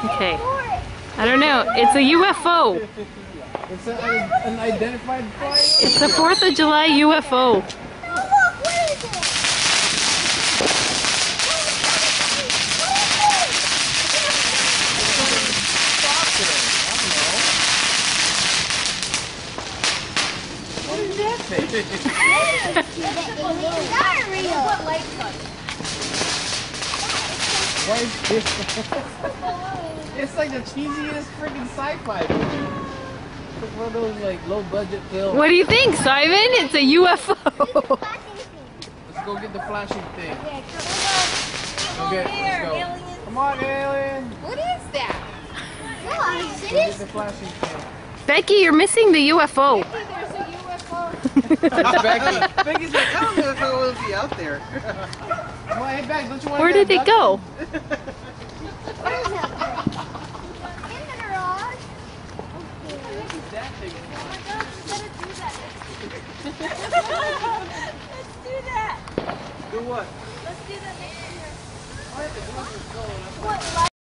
Okay. I don't know. It's a UFO. It's an unidentified flight. It's the 4th of July UFO. Why is this? It's like the cheesiest freaking sci-fi movie. It's one of those like low budget films. What do you think, Simon? It's a UFO. Let's go get the flashing thing. Okay, let's go. Come on, alien. What is that? Let's go get the flashing thing. Becky, you're missing the UFO. There's a UFO. Becky, Becky's like, I don't know if I want to be out there. come on, head back. Don't you want Where to did it go? In the garage. That thing. Oh my gosh, we gotta do that. Let's do that. Do what? Let's do that next year. I have to go. What?